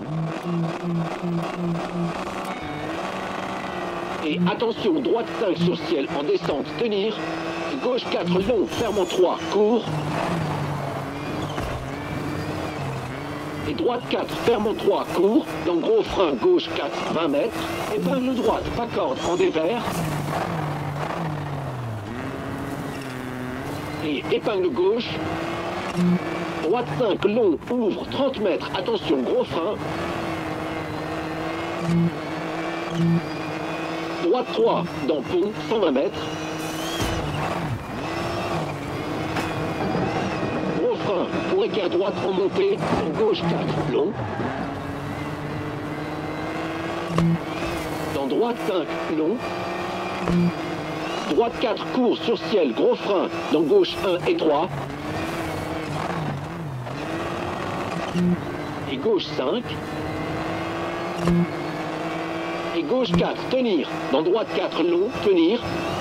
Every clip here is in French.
Et attention, droite 5 sur ciel en descente, tenir. Gauche 4 long, ferme en 3, court. Et droite 4, ferme en 3, court. Dans gros frein, gauche 4, 20 mètres. Épingle droite, pas corde, en dévers. Et épingle gauche. Droite 5, long, ouvre, 30 mètres. Attention, gros frein. Droite 3, dans pont, 120 mètres. Gros frein, pour équerre droite en montée. Gauche 4, long. Dans droite 5, long. Droite 4, court sur ciel, gros frein. Dans gauche 1 et 3. Et gauche 5. Et gauche 4, tenir. Dans droite 4, long, tenir.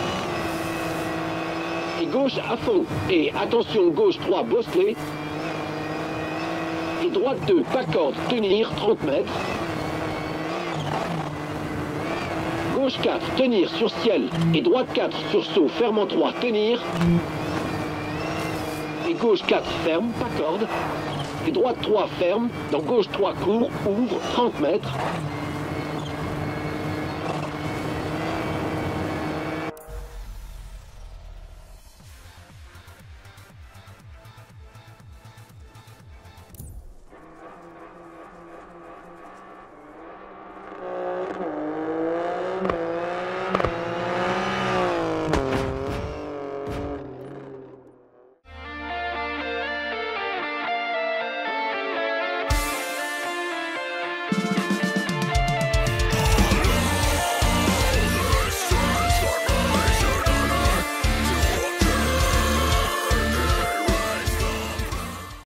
Et gauche à fond. Et attention, gauche 3, bosselet. Et droite 2, pas corde, tenir, 30 mètres. Gauche 4, tenir sur ciel. Et droite 4, sur saut, ferme en 3, tenir. Et gauche 4, ferme, pas corde. Et droite 3, ferme. Dans gauche 3, court, ouvre, 30 mètres.